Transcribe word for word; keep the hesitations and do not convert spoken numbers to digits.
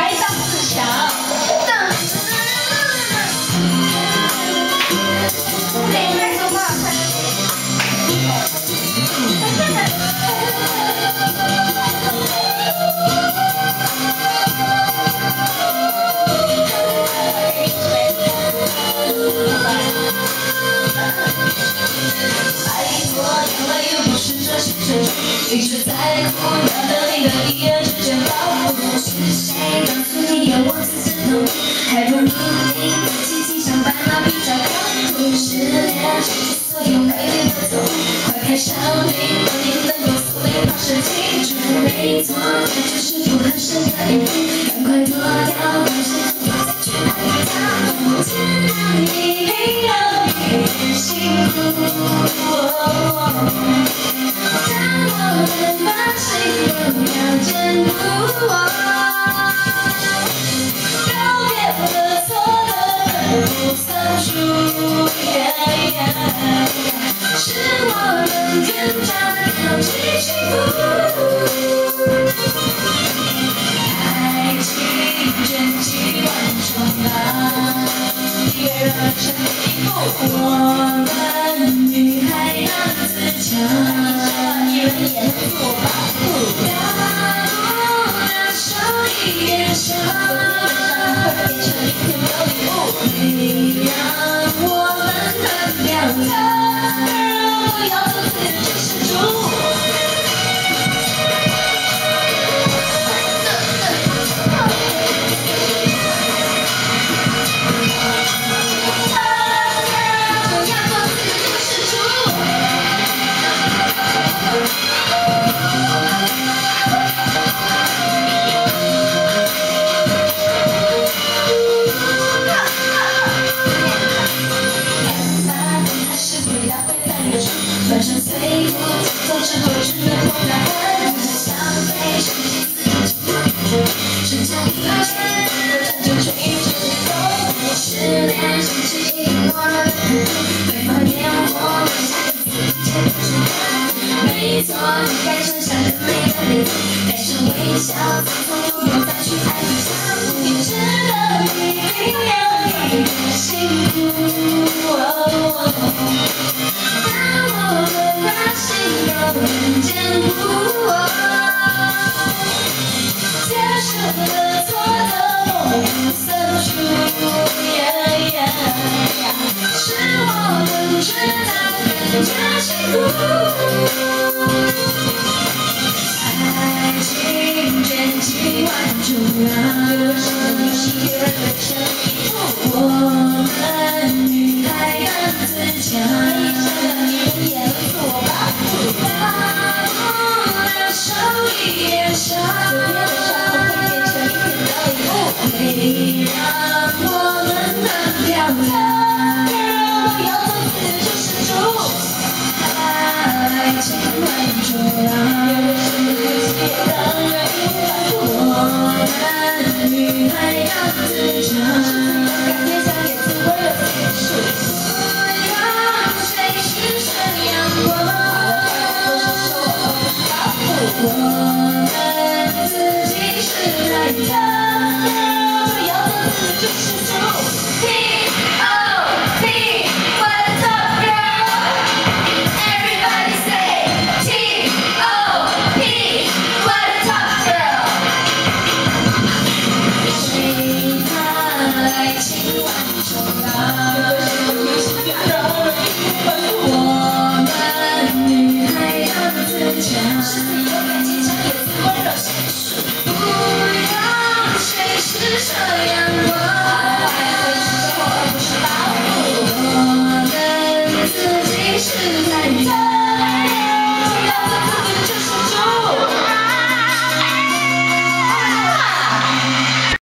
孩当自强。对，该说话快。一直在苦恼的你的一夜之间保护是谁告诉你要我自私痛，还不如你自己想办法比较痛苦。失恋失去所有美丽的痛，快开上你把你能够锁定好是清楚。没错，这只是不合适的衣服，赶快脱掉关系，再去爱他。天让你没有一点辛苦。真不忘，告别了错的不算数，是我们更加的靠近幸福。爱情卷起万重浪，越热成一幕，我们女孩当自强，一人也能自我保护。眼神，会变成一片琉璃雾，你让我们很表达，不要做自己是主。不要做自己是主。转身随风走之后，只能活在恨的伤悲，伤心自己剩下一切，真正却一直痛苦。失恋想起我的被怀念我，我想自己坚持。没错，你该剩下的每个理由，带上微笑，从头不再去爱你相互，你知道一定要一点幸福。人间不忘，接受了错都不算数，是我们知道更加辛苦。爱情卷起万重浪，一人对成一幕，我们女孩当自强，一人也能自我保护。手一点伤，会变成一片琉璃雾，会让我们很漂亮。不要做自己是主，爱情万重浪，也让人反复。我们女孩当自强，感觉像叶子温柔的结束。不要谁是谁阳光。我们自己是太阳，不要做自己是主。T O P What a top girl! Everybody say T O P What a top girl! 谁怕爱情万重浪？我们女孩当自强。是这阳光，我们自己是太阳。